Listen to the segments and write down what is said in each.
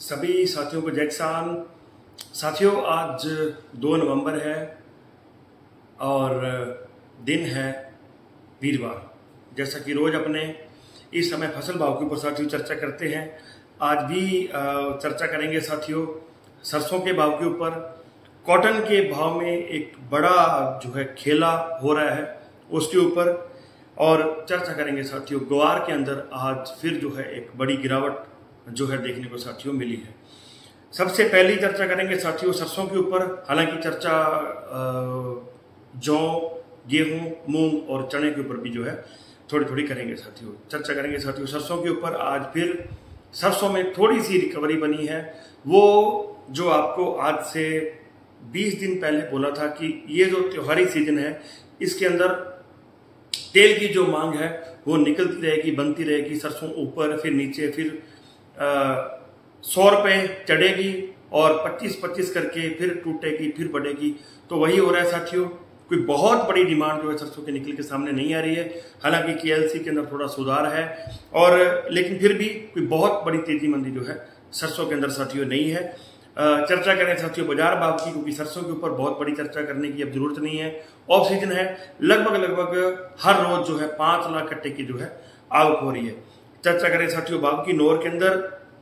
सभी साथियों को जय किसान। साथियों, आज 2 नवंबर है और दिन है वीरवार। जैसा कि रोज अपने इस समय फसल भाव के ऊपर साथियों चर्चा करते हैं, आज भी चर्चा करेंगे साथियों सरसों के भाव के ऊपर। कॉटन के भाव में एक बड़ा जो है खेला हो रहा है उसके ऊपर, और चर्चा करेंगे साथियों ग्वार के अंदर आज फिर जो है एक बड़ी गिरावट जो है देखने को साथियों मिली है। सबसे पहली चर्चा करेंगे साथियों सरसों के ऊपर। हालांकि चर्चा जौ, गेहूं, मूंग और चने के ऊपर भी जो है थोड़ी थोड़ी करेंगे साथियों। चर्चा करेंगे साथियों सरसों के ऊपर। आज फिर सरसों में थोड़ी सी रिकवरी बनी है। वो जो आपको आज से 20 दिन पहले बोला था कि ये जो त्योहारी सीजन है इसके अंदर तेल की जो मांग है वो निकलती रहेगी, बनती रहेगी। सरसों ऊपर फिर नीचे, फिर 100 रुपये चढ़ेगी और 25-25 करके फिर टूटेगी, फिर बढ़ेगी। तो वही हो रहा है साथियों। कोई बहुत बड़ी डिमांड जो है सरसों के निकल के सामने नहीं आ रही है। हालांकि KLC के अंदर थोड़ा सुधार है, और लेकिन फिर भी कोई बहुत बड़ी तेजी मंदी जो है सरसों के अंदर साथियों नहीं है। चर्चा करें साथियों बाजार भाव की, क्योंकि सरसों के ऊपर बहुत बड़ी चर्चा करने की अब जरूरत नहीं है। ऑफ सीजन है, लगभग हर रोज जो है 5 लाख कट्टे की जो है आवक हो रही है। चर्चा करें साथियों भाव की। नौर के अंदर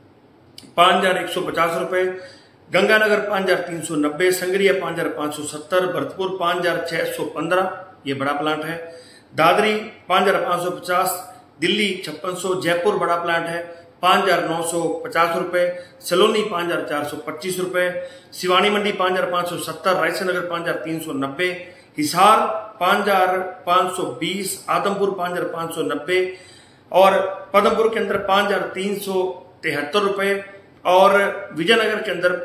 5,150 रुपए, गंगानगर 5,390, संगरिया 5,570, भरतपुर 5,615, ये बड़ा प्लांट है। दादरी 5,550, दिल्ली 5600, जयपुर बड़ा प्लांट है 5,950 रुपए, सलोनी 5,425 रुपए, सिवानी मंडी 5,570, रायसन नगर 5,390, हिसार 5,520, आदमपुर 5,590 और पदमपुर के अंदर 5,373 रुपए और विजयनगर के अंदर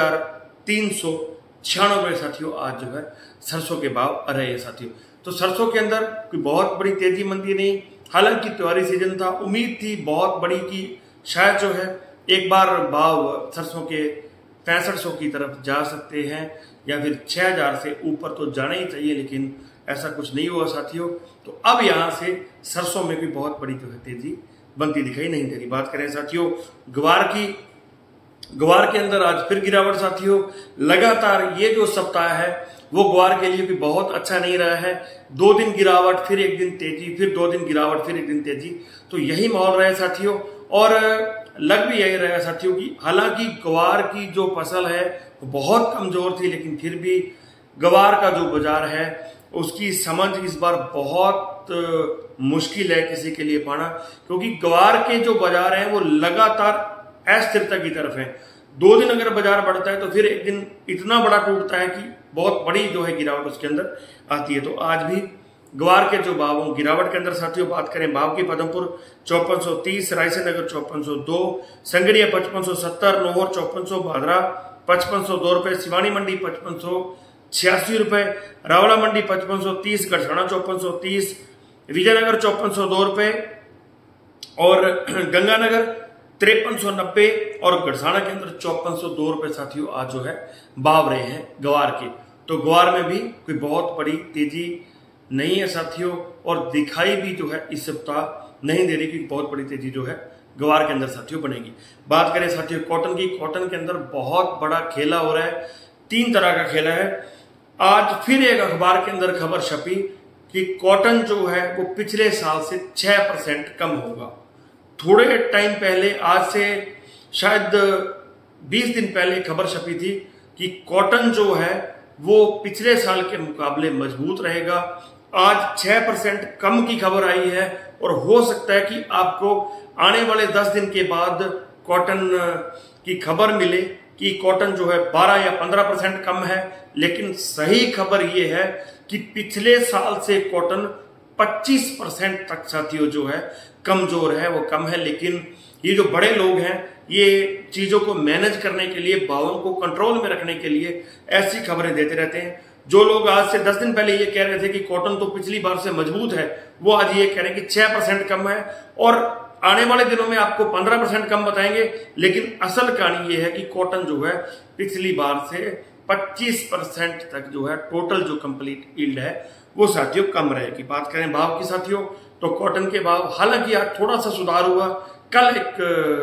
5,396 रुपए साथियों आज जो है सरसों के भाव रहे हैं साथियों। तो सरसों के अंदर कोई बहुत बड़ी तेजी मंदी नहीं। हालांकि त्योहारी सीजन था, उम्मीद थी बहुत बड़ी की शायद जो है एक बार भाव सरसों के 6500 की तरफ जा सकते हैं या फिर 6000 से ऊपर तो जाना ही चाहिए, लेकिन ऐसा कुछ नहीं हुआ साथियों। तो अब यहां से सरसों में भी बहुत बड़ी जो है तेजी बनती दिखाई नहीं दे रही। बात करें साथियों ग्वार की। ग्वार के अंदर आज फिर गिरावट साथियों। लगातार ये जो सप्ताह है वो ग्वार के लिए भी बहुत अच्छा नहीं रहा है। 2 दिन गिरावट, फिर 1 दिन तेजी, फिर 2 दिन गिरावट, फिर 1 दिन तेजी। तो यही माहौल रहा है साथियों, और लग भी यही रहा साथियों की हालांकि ग्वार की जो फसल है वो बहुत कमजोर थी, लेकिन फिर भी ग्वार का जो बाजार है उसकी समझ इस बार बहुत मुश्किल है किसी के लिए पाना, क्योंकि ग्वार के जो बाजार हैं वो लगातार अस्थिरता की तरफ है। 2 दिन अगर बाजार बढ़ता है तो फिर 1 दिन इतना बड़ा टूटता है कि बहुत बड़ी जो है गिरावट उसके अंदर आती है। तो आज भी ग्वार के जो भाव गिरावट के अंदर साथियों बात करें भाव की। पदमपुर 5430, रायसन नगर 5402, संगरिया 5570, नोहर 5400, भादरा 5502 रुपए, सिवानी मंडी 5586 रुपए, रावला मंडी 5530, गढ़साना 5430, विजयनगर 5402 रुपए और गंगानगर 5390 और गढ़साना के अंदर 5402 रुपए साथियों आज जो है भाव रहे हैं ग्वार के। तो ग्वार में भी कोई बहुत बड़ी तेजी नहीं है साथियों, और दिखाई भी जो है इस सप्ताह नहीं दे रही कि बहुत बड़ी तेजी जो है ग्वार के अंदर साथियों बनेगी। बात करें साथियों कॉटन की। कॉटन के अंदर बहुत बड़ा खेला हो रहा है, 3 तरह का खेला है। आज फिर एक अखबार के अंदर खबर छपी कि कॉटन जो है वो पिछले साल से 6% कम होगा। थोड़े टाइम पहले, आज से शायद 20 दिन पहले खबर छपी थी कि कॉटन जो है वो पिछले साल के मुकाबले मजबूत रहेगा। आज 6% कम की खबर आई है, और हो सकता है कि आपको आने वाले 10 दिन के बाद कॉटन की खबर मिले कि कॉटन जो है 12 या 15% कम है। लेकिन सही खबर ये है कि पिछले साल से कॉटन 25% तक साथियों जो है कमजोर है, वो कम है। लेकिन ये जो बड़े लोग हैं ये चीजों को मैनेज करने के लिए, भावों को कंट्रोल में रखने के लिए ऐसी खबरें देते रहते हैं। जो लोग आज से 10 दिन पहले ये कह रहे थे कि कॉटन तो पिछली बार से मजबूत है, वो आज ये कह रहे हैं कि 6% कम है, और आने वाले दिनों में आपको 15% कम बताएंगे। लेकिन असल कहानी ये है कि कॉटन जो है पिछली बार से 25% तक जो है टोटल जो कंप्लीट यील्ड है वो साथियों कम रहेगी। बात करें भाव की साथियों, तो कॉटन के भाव हालांकि आज थोड़ा सा सुधार हुआ। कल एक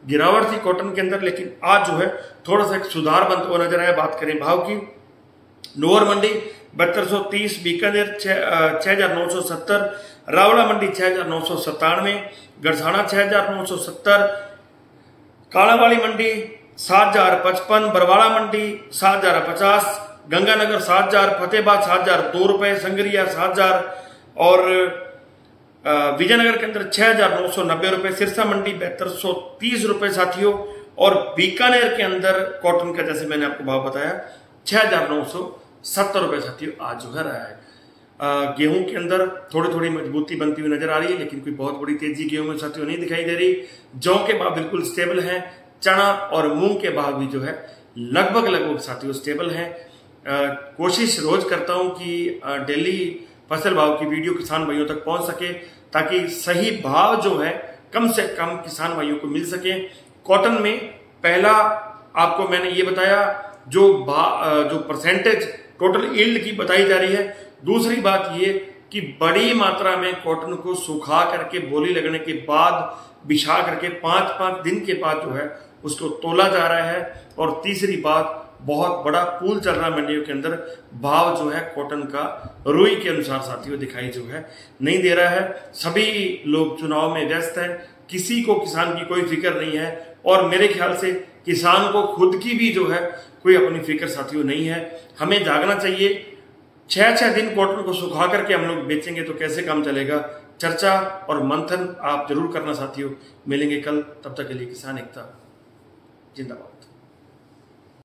गिरावट थी कॉटन के अंदर, लेकिन आज जो है थोड़ा सा एक सुधार बनता हुआ नजर आया। बात करें भाव की, लोअर मंडी 7230, बीकानेर 6970, रावला मंडी 6997, गरसाना 6970, कालावाड़ी मंडी 7055, बरवाड़ा मंडी 7050, गंगानगर 7000, फतेहाबाद 7002 रुपए, संगरिया 7000 और विजयनगर के अंदर 6990 रुपए, सिरसा मंडी 7230 रुपए साथियों, और बीकानेर के अंदर कॉटन का जैसे मैंने आपको भाव बताया 6970 रुपए साथियों आज जो है रहा है। गेहूं के अंदर थोड़ी थोड़ी मजबूती बनती हुई नजर आ रही है, लेकिन कोई बहुत बड़ी तेजी गेहूं में साथियों नहीं दिखाई दे रही। जौ के भाव बिल्कुल स्टेबल हैं, चना और मूंग के भाव भी जो है लगभग साथियों स्टेबल हैं। कोशिश रोज करता हूं कि डेली फसल भाव की वीडियो किसान भाइयों तक पहुंच सके, ताकि सही भाव जो है कम से कम किसान भाइयों को मिल सके। कॉटन में पहला आपको मैंने ये बताया जो परसेंटेज टोटल यील्ड की बताई जा रही है। दूसरी बात ये कि बड़ी मात्रा में कॉटन को सुखा करके बोली लगने के बाद बिछा करके 5-5 दिन के बाद जो है उसको तोला जा रहा है। और तीसरी बात, बहुत बड़ा पूल चल रहा है मंडियों के अंदर, भाव जो है कॉटन का रुई के अनुसार साथियों दिखाई जो है नहीं दे रहा है। सभी लोग चुनाव में व्यस्त हैं, किसी को किसान की कोई फिक्र नहीं है, और मेरे ख्याल से किसान को खुद की भी जो है कोई अपनी फिक्र साथियों नहीं है। हमें जागना चाहिए। 6-6 दिन कॉटन को सुखा करके हम लोग बेचेंगे तो कैसे काम चलेगा। चर्चा और मंथन आप जरूर करना साथियों। मिलेंगे कल, तब तक के लिए किसान एकता जिंदाबाद।